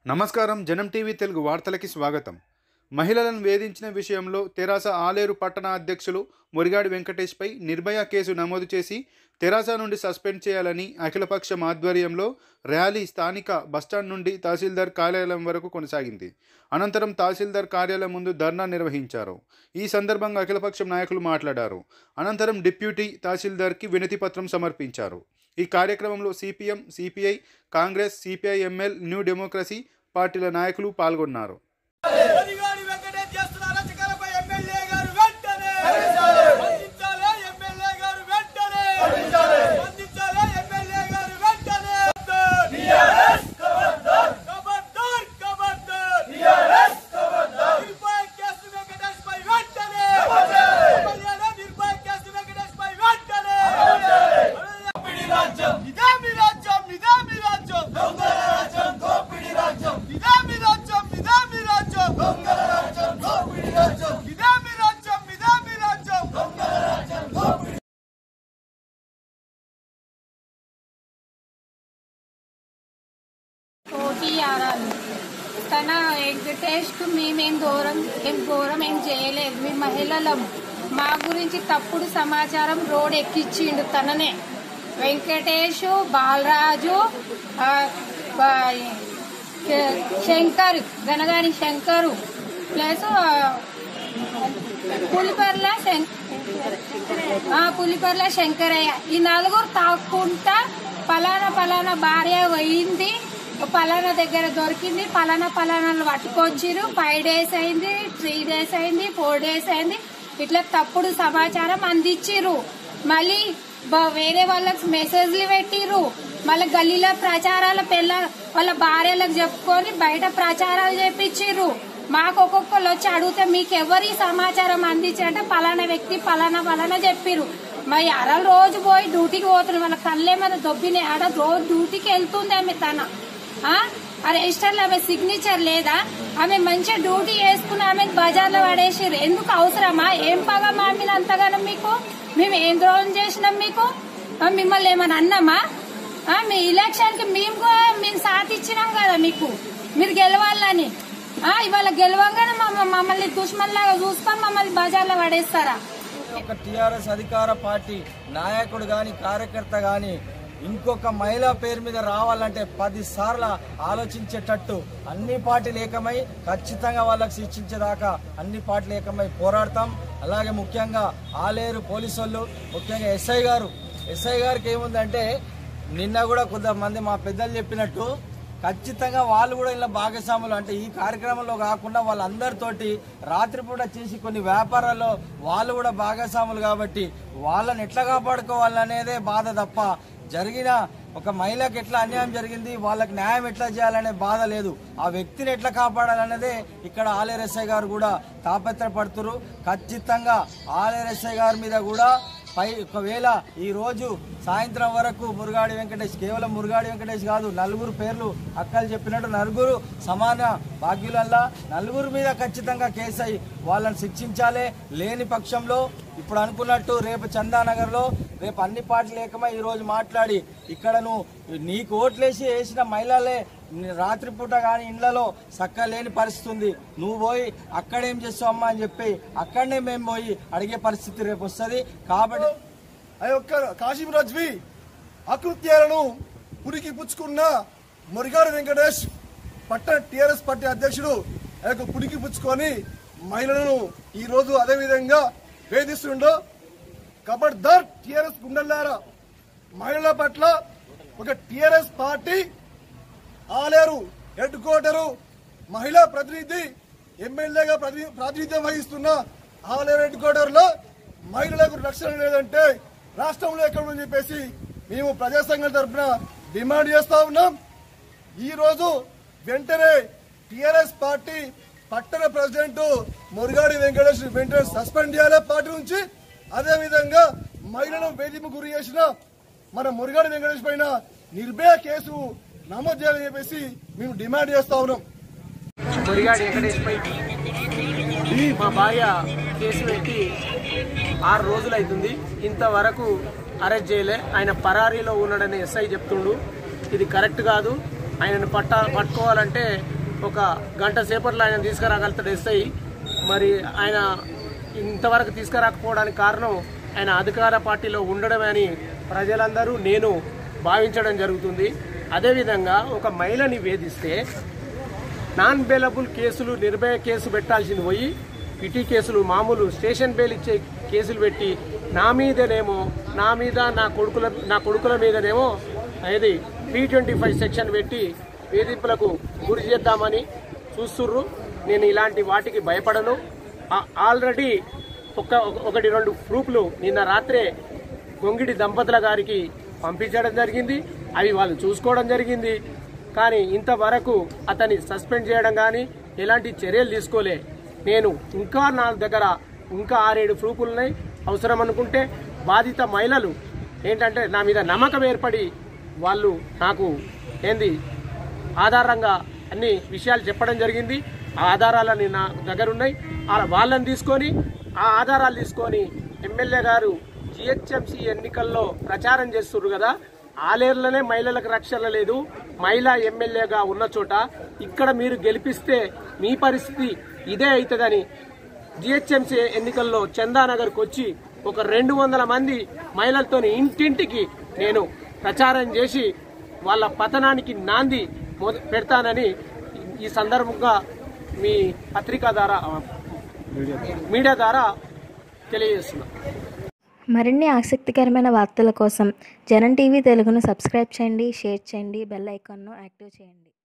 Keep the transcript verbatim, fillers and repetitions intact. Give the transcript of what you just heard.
నమస్కారం జనం టీవీ తెలుగు వార్తలకి స్వాగతం. మహిళలను వేధించిన విషయంలో తెరాస ఆలేరు పట్టణ అధ్యక్షులు మురిగాడి వెంకటేష్పై నిర్భయ కేసు నమోదు చేసి తెరాస నుండి సస్పెండ్ చేయాలని అఖిలపక్షం ఆధ్వర్యంలో ర్యాలీ స్థానిక బస్టాండ్ నుండి తహసీల్దార్ కార్యాలయం వరకు కొనసాగింది. అనంతరం తహసీల్దార్ కార్యాలయం ముందు ధర్నా నిర్వహించారు. ఈ సందర్భంగా అఖిలపక్షం నాయకులు మాట్లాడారు. అనంతరం డిప్యూటీ తహసీల్దార్కి వినతి పత్రం సమర్పించారు. ఈ కార్యక్రమంలో CPM, CPI, Congress, CPI ML, New Democracy పార్టీల నాయకులు పాల్గొన్నారు. తన వెంకటేష్కు మేమేం ఘోరం ఏం ఘోరం ఏం చేయలేదు. మీ మహిళలం మా గురించి తప్పుడు సమాచారం రోడ్ ఎక్కిచ్చిండు. తననే వెంకటేష్, బాలరాజు, శంకర్, గనగాని శంకరు ప్లస్ పులిపర్ల పులిపర్ల శంకరయ్య, ఈ నలుగురు తాక్కుంటా పలానా పలానా భార్య పోయింది, పలానా దగ్గర దొరికింది, పలానా పలానాలు పట్టుకొచ్చిరు, ఫైవ్ డేస్ అయింది, త్రీ డేస్ అయింది, ఫోర్ డేస్ అయింది, ఇట్లా తప్పుడు సమాచారం అందించిర్రు. మళ్ళీ వేరే వాళ్ళకి మెసేజ్లు పెట్టిర్రు. మళ్ళీ గల్లీలో ప్రచారాల పిల్ల వాళ్ళ భార్యలకు చెప్పుకొని బయట ప్రచారాలు చేపించిర్రు. మాకు ఒక్కొక్కరు వచ్చి అడిగితే మీకు ఎవరి సమాచారం అందించారంటే పలానా వ్యక్తి పలానా పలానా చెప్పిర్రు. మరి అరలు రోజు పోయి డ్యూటీకి పోతున్నారు. వాళ్ళ కళ్ళేమన్నా దొబ్బినాయి. ఆడ రోజు డ్యూటీకి వెళ్తుంది ఆమె. తన ఆ రిజిస్టర్లో ఆమె సిగ్నేచర్ లేదా? ఆమె మంచిగా డ్యూటీ చేసుకుని ఆమె బజార్లో పడేసారు. ఎందుకు అవసరమా? ఏం పగా మా మీద అంతగానో మీకు? మేము ఏం ద్రోహం చేసినాం మీకు? మిమ్మల్ని ఏమన్నా అన్నామా? మీ ఎలక్షన్ కి మేము మేము సాథ్ ఇచ్చినాం కదా మీకు, మీరు గెలవాలని. ఇవాళ గెలవంగానే మమ్మల్ని దుష్మన్లాగా చూసుకొని మమ్మల్ని బజార్లో పడేస్తారా? ఒక టీఆర్ఎస్ అధికార పార్టీ నాయకుడు గాని కార్యకర్త గాని ఇంకొక మహిళ పేరు మీద రావాలంటే పది సార్లు ఆలోచించేటట్టు అన్ని పార్టీలు ఏకమై ఖచ్చితంగా వాళ్ళకి శిక్షించేదాకా అన్ని పార్టీలు ఏకమై పోరాడతాం. అలాగే ముఖ్యంగా ఆలేరు పోలీసు వాళ్ళు, ముఖ్యంగా ఎస్ఐ గారు ఎస్ఐ గారికి ఏముందంటే నిన్న కూడా కొంతమంది మా పెద్దలు చెప్పినట్టు ఖచ్చితంగా వాళ్ళు కూడా ఇలా భాగస్వాములు, అంటే ఈ కార్యక్రమంలో కాకుండా వాళ్ళందరితోటి రాత్రిపూట చేసి కొన్ని వ్యాపారాల్లో వాళ్ళు కూడా భాగస్వాములు కాబట్టి వాళ్ళని ఎట్లా కాపాడుకోవాలనేదే బాధ తప్ప జరిగిన ఒక మహిళకు ఎట్లా అన్యాయం జరిగింది వాళ్ళకి న్యాయం ఎట్లా చేయాలనే బాధ లేదు. ఆ వ్యక్తిని ఎట్లా కాపాడాలనేదే ఇక్కడ ఆలేరు ఎస్ఐ గారు కూడా తాపత్రపడుతున్నారు. ఖచ్చితంగా ఆలేరు ఎస్ఐ గారి మీద కూడా పై ఒకవేళ ఈ రోజు సాయంత్రం వరకు మురుగాడి వెంకటేష్, కేవలం మురుగాడి వెంకటేష్ కాదు, నలుగురు పేర్లు అక్కలు చెప్పినట్టు నలుగురు సమాన భాగ్యులల్లా నలుగురు మీద ఖచ్చితంగా కేసు అయ్యి వాళ్ళని శిక్షించాలి. లేని పక్షంలో ఇప్పుడు అనుకున్నట్టు రేపు చందానగర్లో రేపు అన్ని పార్టీలు ఏకమై ఈ రోజు మాట్లాడి ఇక్కడ నువ్వు నీకు ఓట్లేసి వేసిన మహిళలే రాత్రిపూట కానీ ఇండ్లలో చక్క లేని పరిస్థితి ఉంది, నువ్వు పోయి అక్కడేం చేస్తావు అమ్మా అని చెప్పి అక్కడనే మేము పోయి అడిగే పరిస్థితి రేపు వస్తుంది. కాబట్టి ఆ యొక్క కాశీ రజ్వి అకృత్యాలను ఉరికి పుచ్చుకున్న మురిగాడి వెంకటేష్ పట్టణ టీఆర్ఎస్ పార్టీ అధ్యక్షుడు ఆ యొక్క పుడికి పుచ్చుకొని మహిళలను ఈ రోజు అదే విధంగా వేధిస్తుండో ఖబర్దార్ టీఆర్ఎస్ గుండెల్లారా, మహిళల పట్ల ఒక TRS party Aleru headquarter మహిళా ప్రతినిధి ఎమ్మెల్యేగా ప్రాతినిధ్యం వహిస్తున్న ఆలేరు హెడ్ క్వార్టర్ లో మహిళలకు రక్షణ లేదంటే రాష్ట్రంలో ఎక్కడ అని చెప్పేసి మేము ప్రజా సంఘం తరఫున డిమాండ్ చేస్తా ఉన్నాం. ఈ రోజు వెంటనే టీఆర్ఎస్ పార్టీ పట్టణ ప్రెసిడెంట్ మురుగాడి వెంకటేష్ వెంటనే సస్పెండ్ చేయాలి పార్టీ నుంచి. అదే విధంగా మహిళలను వేధింపు గురి చేసిన మన మురుగాడి వెంకటేష్ పైన నిర్భయ కేసు నమోదు చేయాలని చెప్పేసి మేము డిమాండ్ చేస్తా ఉన్నాం. మురిగాడి వెంకటేష్ పై మా భార్య కేసు పెట్టి ఆరు రోజులు అవుతుంది, ఇంతవరకు అరెస్ట్ చేయలే. ఆయన పరారీలో ఉన్నాడని ఎస్ఐ చెప్తుండు. ఇది కరెక్ట్ కాదు. ఆయనను పట్ట పట్టుకోవాలంటే ఒక గంట సేపట్లో ఆయన తీసుకురాగలుగుతాడు ఎస్ఐ. మరి ఆయన ఇంతవరకు తీసుకురాకపోవడానికి కారణం ఆయన అధికార పార్టీలో ఉండడమే అని ప్రజలందరూ నేను భావించడం జరుగుతుంది. అదేవిధంగా ఒక మహిళని వేధిస్తే నాన్ బెయిలబుల్ కేసులు నిర్భయ కేసు పెట్టాల్సింది పోయి పిటి కేసులు మామూలు స్టేషన్ బెయిల్ ఇచ్చే కేసులు పెట్టి నా మీదనేమో నా మీద నా కొడుకుల నా కొడుకుల మీదనేమో అది త్రీ ట్వంటీ ఫైవ్ సెక్షన్ పెట్టి వేధింపులకు గురి చేద్దామని చూస్తుర్రు. నేను ఇలాంటి వాటికి భయపడను. ఆల్రెడీ ఒక ఒకటి రెండు ప్రూఫ్లు నిన్న రాత్రే గొంగిడి దంపతుల గారికి పంపించడం జరిగింది. అవి వాళ్ళు చూసుకోవడం జరిగింది. కానీ ఇంతవరకు అతన్ని సస్పెండ్ చేయడం కానీ ఎలాంటి చర్యలు తీసుకోలే. నేను ఇంకా నా దగ్గర ఇంకా ఆరేడు ప్రూఫ్లు ఉన్నాయి. అవసరం అనుకుంటే బాధిత మహిళలు ఏంటంటే నా మీద నమ్మకం ఏర్పడి వాళ్ళు నాకు ఏంది ఆధారంగా అన్ని విషయాలు చెప్పడం జరిగింది. ఆ ఆధారాలని నా దగ్గర ఉన్నాయి. వాళ్ళని తీసుకొని ఆ ఆధారాలు తీసుకొని ఎమ్మెల్యే గారు జిహెచ్ఎంసీ ఎన్నికల్లో ప్రచారం చేస్తున్నారు కదా, ఆలేరులోనే మహిళలకు రక్షణ లేదు. మహిళా ఎమ్మెల్యేగా ఉన్న చోట ఇక్కడ మీరు గెలిపిస్తే మీ పరిస్థితి ఇదే అవుతుందని జిహెచ్ఎంసీ ఎన్నికల్లో చందానగర్కి వచ్చి ఒక రెండు వందల మంది మహిళలతో ఇంటింటికి నేను ప్రచారం చేసి వాళ్ళ పతనానికి నాంది పెడతానని ఈ సందర్భంగా మీ పత్రికా ద్వారా మీడియా ద్వారా తెలియజేస్తున్నాం. మరిన్ని ఆసక్తికరమైన వార్తల కోసం జనం టీవీ తెలుగును సబ్స్క్రైబ్ చేయండి, షేర్ చేయండి, బెల్ ఐకాన్ను యాక్టివ్ చేయండి.